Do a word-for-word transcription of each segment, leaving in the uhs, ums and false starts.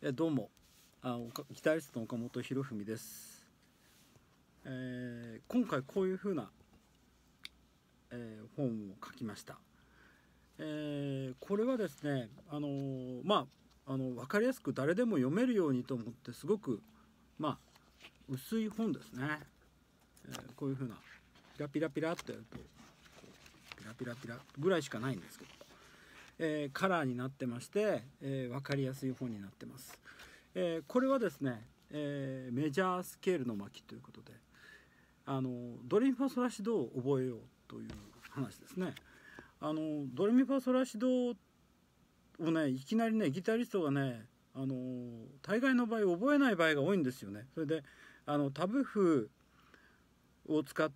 えどうもあギタリストの岡本博文です、えー、今回こういうふうな、えー、本を書きました、えー、これはですねあのー、まああの分かりやすく誰でも読めるようにと思ってすごくまあ薄い本ですね、えー、こういうふうなピラピラピラってやるとピラピラピラぐらいしかないんですけど、えー、カラーになってまして、えー、分かりやすい本になってます。えー、これはですね、えー、メジャースケールの巻ということであのドレミファソラシドを覚えようという話ですね。あのドレミファソラシドをねいきなりねギタリストがねあの大概の場合覚えない場合が多いんですよね。それであのタブ譜を使って、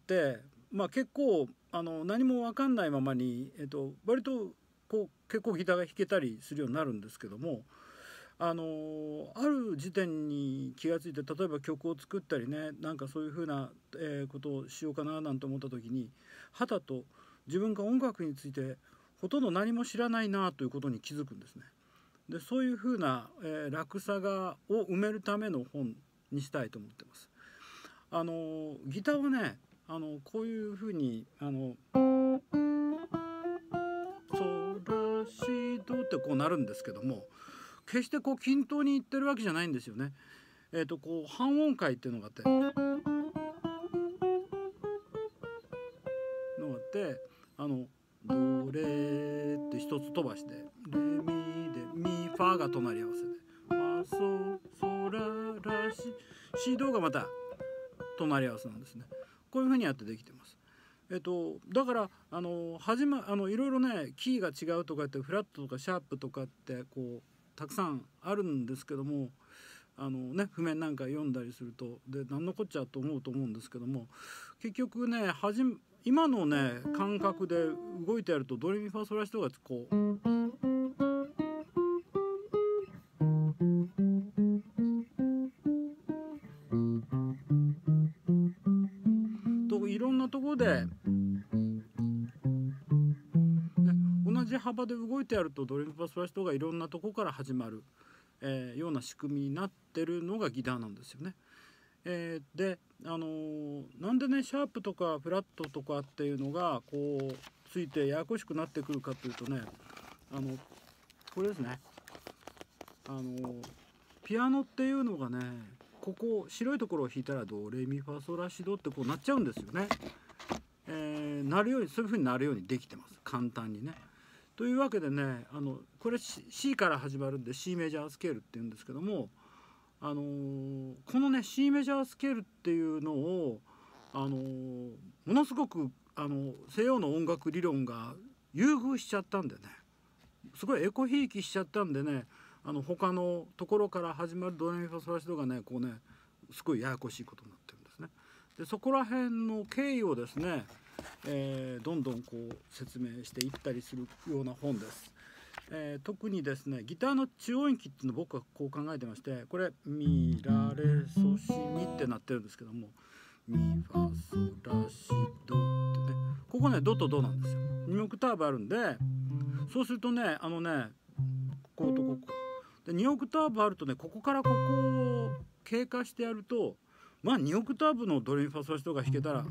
まあ、結構あの何も分かんないままに、えっと、割とこう結構ギターが弾けたりするようになるんですけども、あのある時点に気がついて例えば曲を作ったりねなんかそういうふうな、えー、ことをしようかななんて思った時にはたと自分が音楽についてほとんど何も知らないなということに気づくんですね。でそういうふうな、えー、落差がを埋めるための本にしたいと思ってます。あのギターはねあのこういうふうにあのソラシドってこうなるんですけども決してこう均等にいってるわけじゃないんですよね。えーとこう半音階っていうのがあってのがあってあのドレって一つ飛ばしてレミでミファが隣り合わせでファソソララシシドがまた隣り合わせなんですね。こういうふうにやってできてます。えっと、だからあの始まあのいろいろねキーが違うとかってフラットとかシャープとかってこうたくさんあるんですけどもあの、ね、譜面なんか読んだりするとで何のこっちゃと思うと思うんですけども結局ねはじ今のね感覚で動いてやるとドレミファソラシドがこうといろんなところで、ね、同じ幅で動いてやるとドレミファソラシドがいろんなところから始まる、えー、ような仕組みになってるのがギターなんですよね。えー、で、あのー、なんでねシャープとかフラットとかっていうのがこうついてややこしくなってくるかというとねあのこれですねあのー、ピアノっていうのがねここ白いところを弾いたらドレミファソラシドってこうなっちゃうんですよね。えー、なるようにそういう風になるようにできてます簡単にね。というわけでねあのこれ C, C から始まるんで C メジャースケールっていうんですけどもあのー、このね C メジャースケールっていうのを、あのー、ものすごく、あの西洋の音楽理論が優遇しちゃったんでねすごいエコひいきしちゃったんでねあの他のところから始まるドレミファソラシドがねこうねすごいややこしいことになってるんですね。でそこら辺の経緯をですね、えー、どんどんこう説明していったりするような本です。えー、特にですねギターの中音域っていうのを僕はこう考えてましてこれミラレソシミってなってるんですけどもミファソラシドってねここねドとドなんですよ。にオクターブあるんでそうするとねあのねこことここでにオクターブあるとねここからここを経過してやるとまあにオクターブのドレミファソラシドが弾けたら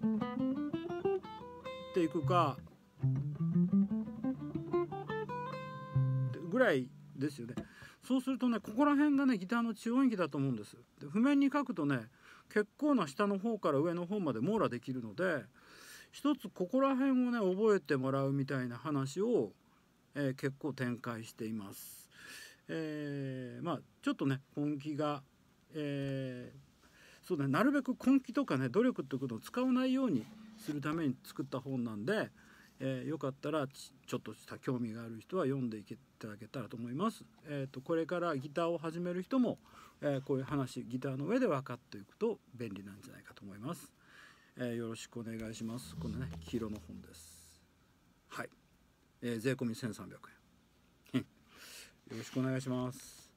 っていくかぐらいですよね。そうするとねここら辺がねギターの中音域だと思うんです。で譜面に書くとね結構な下の方から上の方まで網羅できるので一つここら辺をね覚えてもらうみたいな話を、えー、結構展開しています。えー、まあちょっとね根気が、えー、そうねなるべく根気とかね努力っていうことを使わないようにするために作った本なんでえー、よかったらちょっとした興味がある人は読んでいただけたらと思います。えーと、これからギターを始める人も、えー、こういう話ギターの上で分かっていくと便利なんじゃないかと思います。えー、よろしくお願いします。このね黄色の本です。はい、えー、税込みせんさんびゃくえんよろしくお願いします。